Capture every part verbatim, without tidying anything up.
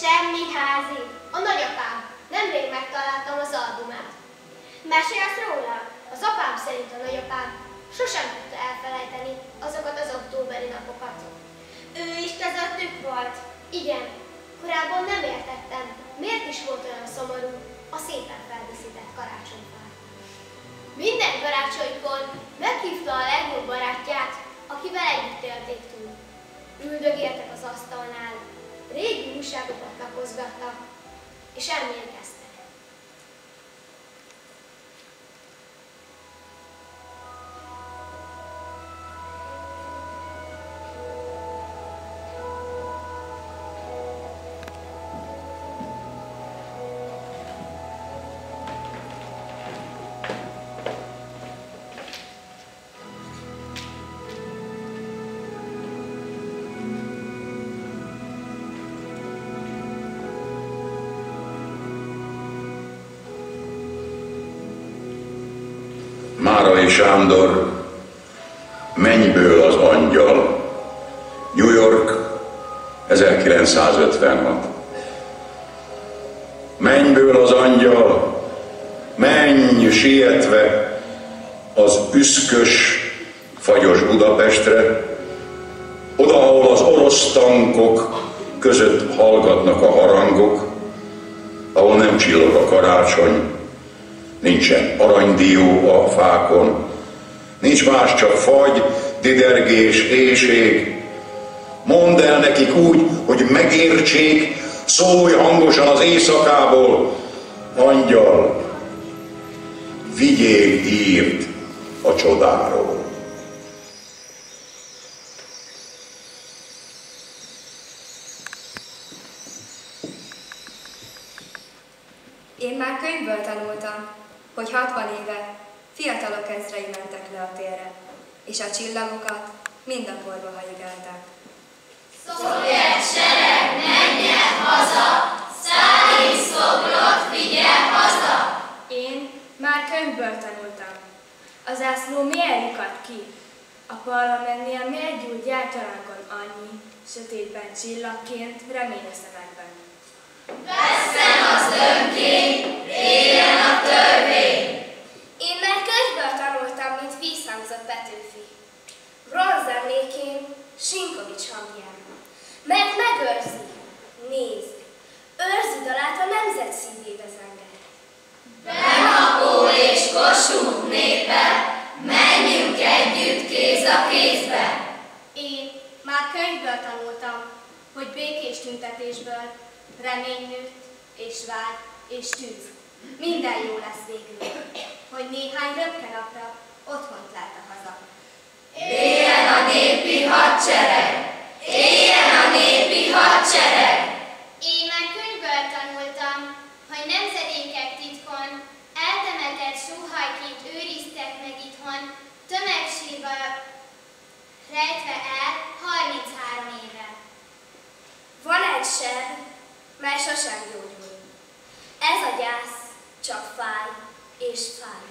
Semmi házi. A nagyapám. Nemrég megtaláltam az albumát. Mesélsz róla? Az apám szerint a nagyapám sosem tudta elfelejteni azokat az októberi napokat. Ő is közöttük volt? Igen. Korábban nem értettem, miért is volt olyan szomorú a szépen feldíszített karácsonyfá. Minden karácsonykor meghívta a legjobb barátját, akivel együtt élték túl. Üldögéltek az asztalnál, régi újságokat lapozgattak, és emlékeztek. Márai Sándor, Mennyből az angyal, New York, ezerkilencszázötvenhat. Mennyből az angyal, menj sietve az üszkös, fagyos Budapestre, oda, ahol az orosz tankok között hallgatnak a harangok, ahol nem csillog a karácsony, nincsen aranydió a fákon, nincs más, csak fagy, didergés, éhség. Mondd el nekik úgy, hogy megértsék, szólj hangosan az éjszakából, angyal, vigyél hírt a csodáról. Én már könyvből tanultam, hogy hatvan éve fiatalok ezrei mentek le a térre, és a csillagokat mind a porba hajigálták. Szovjet sereg, menjen haza! Sztálin szobrot vigyen haza! Én már könyvből tanultam. A zászló miért lyukad ki? A parlamentnél miért gyújt gyártalánkon annyi, sötétben csillagként remény a szemekben? Vesszen az önkény, éljen a törvény! Én már könyvből tanultam, mint vízhangzott Petőfi. Bronz emlékén Sinkovics hangján. Mert megőrzi, nézd, őrzi dalát a nemzet szívébe zenger. Benapó és Kossuth népe, menjünk együtt kéz a kézbe! Én már könyvből tanultam, hogy békés tüntetésből remény nőtt, és vágy, és tűz. Minden jó lesz végül, hogy néhány röpke napra otthont lát a haza. Éljen a népi hadsereg! Éljen a népi hadsereg! Én már könyvből tanultam, hogy nemzedékek titkon eltemetett sóhajként őriztek meg itthon, tömegsírba rejtve el harminchárom éve. Van egy seb, mely sosem gyógyul. Ez a gyász csak fáj és fáj.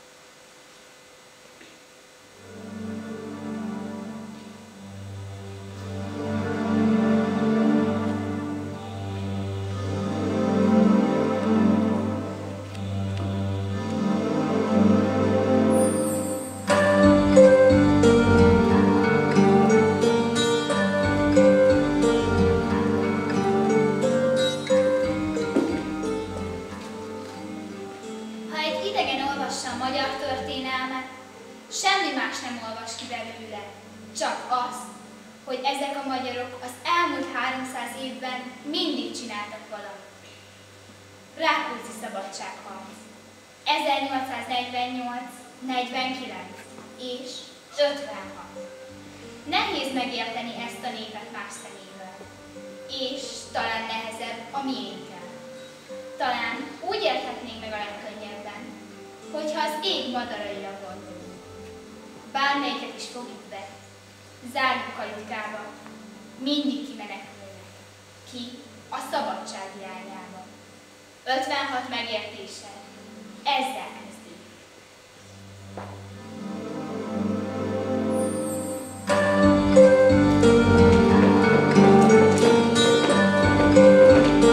Csak az, hogy ezek a magyarok az elmúlt háromszáz évben mindig csináltak valamit. Rákóczi szabadságharc, ezernyolcszáznegyvennyolc negyvenkilenc és ötvenhat. Nehéz megérteni ezt a népet más szemével, és talán nehezebb a miénkkel. Talán úgy érthetnénk meg a legkönnyebben, hogyha az ég madaraira gondolunk. Bármelyiket is fogjuk be, zárjuk kajutkába, mindig kimenekülnek, ki a szabadság irányába. ötvenhat megértéssel, ezzel kezdjük. Thank you.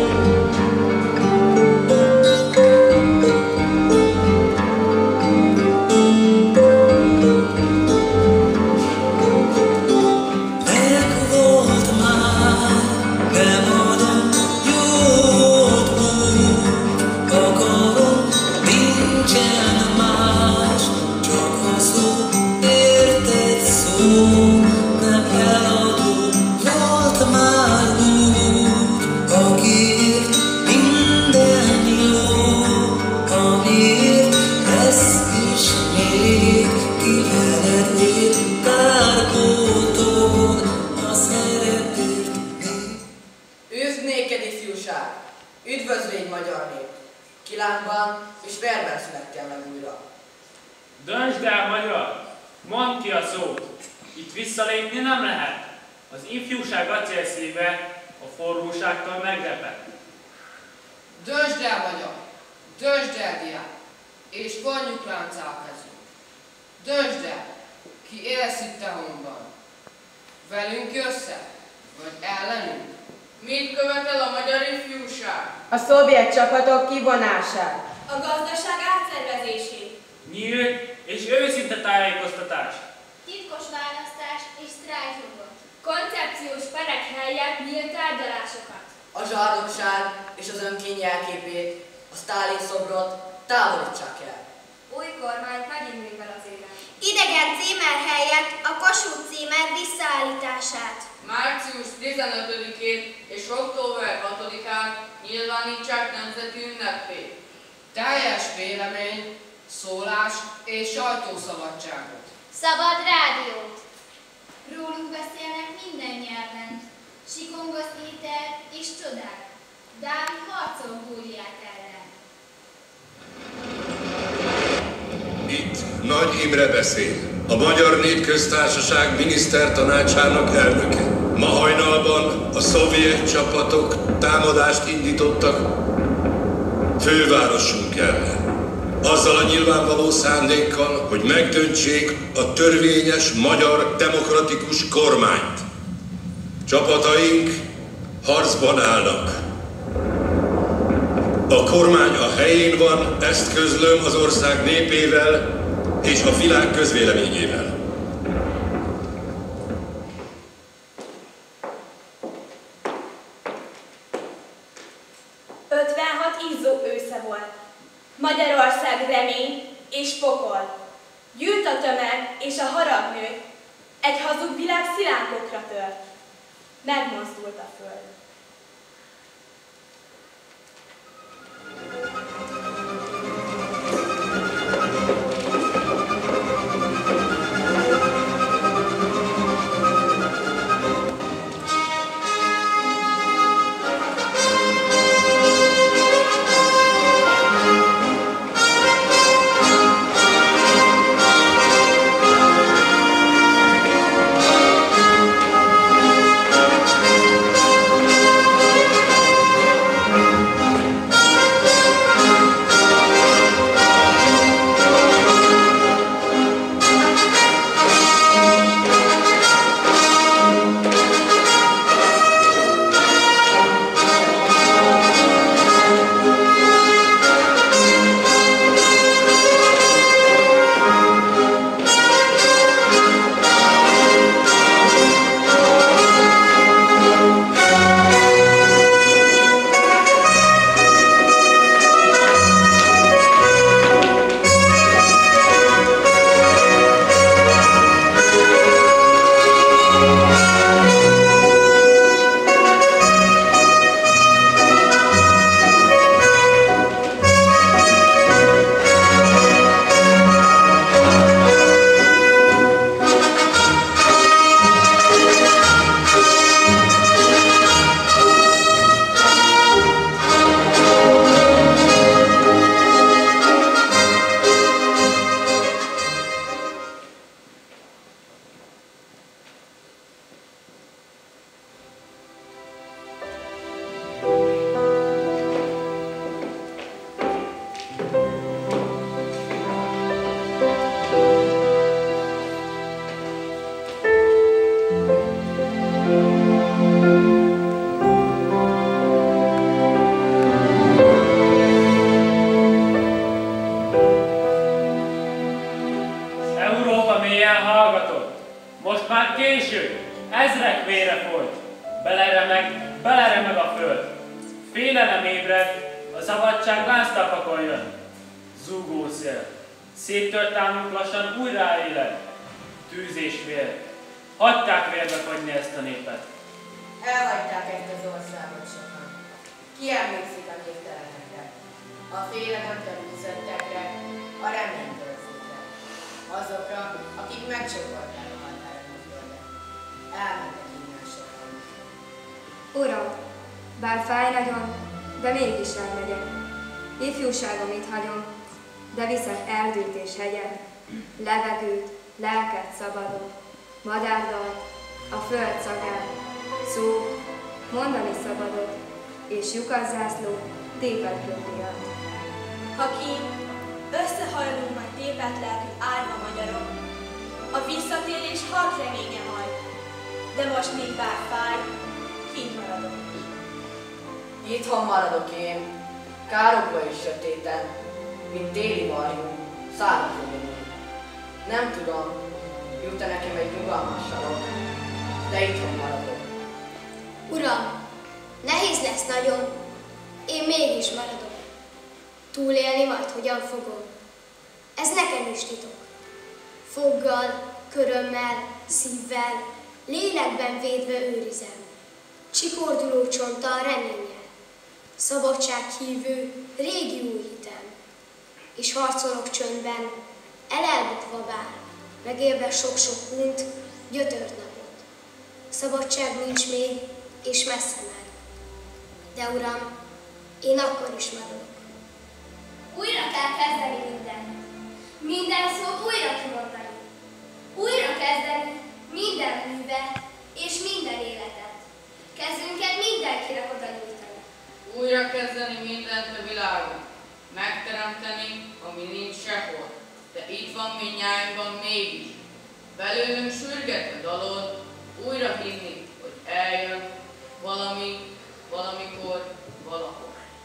nem eladó, volt már úgy, akiért minden jó, amiért lesz is még, ki veled ér kárpótol a szerepért még. Üzd néked, ifjúság! Üdvözlégy, magyar nép! Kilánkban és vérben születtél meg újra. Döntsd el, magyar! Mondd ki a szót! Itt visszalépni nem lehet. Az ifjúság acélszíve a forróságtól megreped. Döntsd el, magyar! Döntsd el, diák! És vonjuk láncá a kezünk. Döntsd el, ki élsz itt a honban. Velünk jössz-e, vagy ellenünk? Mit követel a magyar ifjúság? A szovjet csapatok kivonását. A gazdaság átszervezését. Nyílt és őszinte tájékoztatás. Titkos választás és sztrájkjogot. Koncepciós perek helyett nyílt tárgyalásokat. A zsarnokság és az önkény jelképét, a Sztálin szobrot távolítsák el. Új kormány megint népel az élen. Idegen címer helyett a Kossuth címer visszaállítását. Március tizenötödikét és október hatodikán nyilvánítsák nemzeti ünnepé. Teljes vélemény, szólás és sajtószabadságot. Szabad rádiót. Róluk beszélnek minden nyelven. Sikong az éter és csodák. Dávid harcol Góliát ellen. Itt Nagy Imre beszél, a Magyar Népköztársaság minisztertanácsának elnöke. Ma hajnalban a szovjet csapatok támadást indítottak fővárosunk ellen. Azzal a nyilvánvaló szándékkal, hogy megdöntsék a törvényes magyar demokratikus kormányt. Csapataink harcban állnak. A kormány a helyén van, ezt közlöm az ország népével és a világ közvéleményével. ötvenhat izzó ősze volt. Magyarország remény és pokol. Gyűlt a tömeg és a harag nőtt, egy hazug világ szilánkokra tört. Megmozdult a föld. Most már késő, ezrek vére folyt, beleremeg, beleremeg a föld. Félelem ébred, a szabadság láztapakon jön. Zúgó szél, széttört álmunk lassan újraéled. Tűz és vér, hagyták vérbe fagyni ezt a népet. Elhagyták ezt az országot sokan. Ki emlékszik a névtelenekre, a félelemtől üzentekre, a reménytőrzőkre, azokra, akik megcsokolták a határon a földet. Elmentek innen sokan. Uram, bár fáj nagyon, de mégis elmegyek. Ifjúságom itt hagyom, de viszek erdőt és hegyet, levegőt, lelket szabadon, madárdalt, a föld szagát, szót, mondani szabadot, és lyukaszászló tépet glóriát. Ha ki, összehajlunk majd tépet lelkű árva magyarok, a visszatérés halk reménye majd, de most még bár fáj, kint maradok. Itthon maradok én, károkba és sötéten, mint téli marjú, szárazogén. Nem tudom, jut-e nekem egy nyugalmas sarok, de itthon maradok. Uram, nehéz lesz nagyon, én mégis maradok. Túlélni majd hogyan fogom? Ez nekem is titok. Foggal, körömmel, szívvel, lélekben védve őrizem. Csikorduló csonttal reménnyel. Szabadság hívő, régi új hitem. És harcolok csöndben, elelbutva bár, megélve sok-sok hunyt, gyötört napot. Szabadság nincs még, és messze meg. De Uram, én akkor is maradok. Újra kell kezdeni mindent. Minden szót újra kimondani. Újra kezdeni minden művet és minden életet. Kezünket mindenkire oda nyújtani. Újra kezdeni mindent a világon. Megteremteni, ami nincs sehol. De itt van mindnyájunkban mégis. Belőlünk sürget a dalod, újra hinni, hogy eljön valami, valamikor, valahol.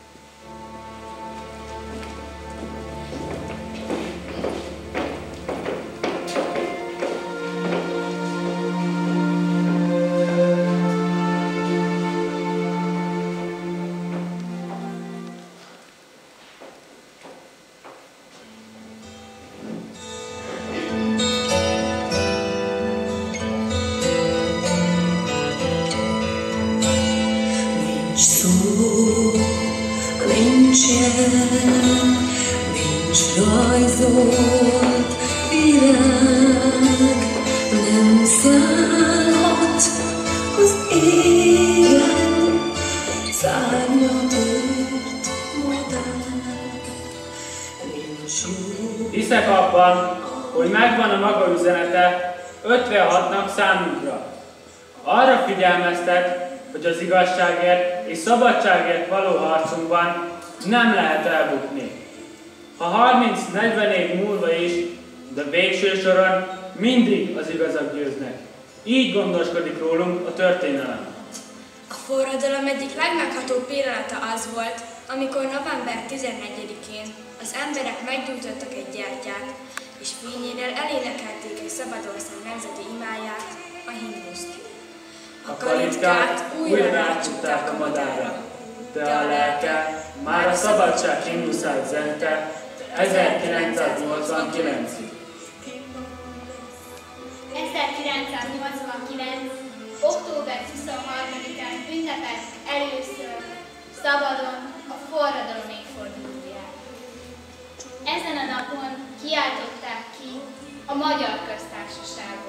Nincs rajzolt virág, nem szállhat az égen, szárnyat ört madár. Nincs jó. Hiszek abban, hogy megvan a maga üzenete ötvenhatnak számunkra. Arra figyelmeztet, hogy az igazságért és szabadságért való harcunkban nem lehet elbukni. Ha harminc-negyven év múlva is, de végső soron mindig az igazak győznek. Így gondoskodik rólunk a történelem. A forradalom egyik legmeghatóbb pillanata az volt, amikor november tizennegyedikén az emberek meggyújtottak egy gyertyát, és fényénél elénekelték egy Szabadország nemzeti imáját, a himnuszt. A kalitkát újra rácsukták a madárra, de a lelke már a szabadság himnuszát zente ezerkilencszáznyolcvankilencig. ezerkilencszáznyolcvankilenc. október huszonharmadikán ünnepelt először szabadon a forradalom évfordulóját. Ezen a napon kiáltották ki a Magyar Köztársaságot.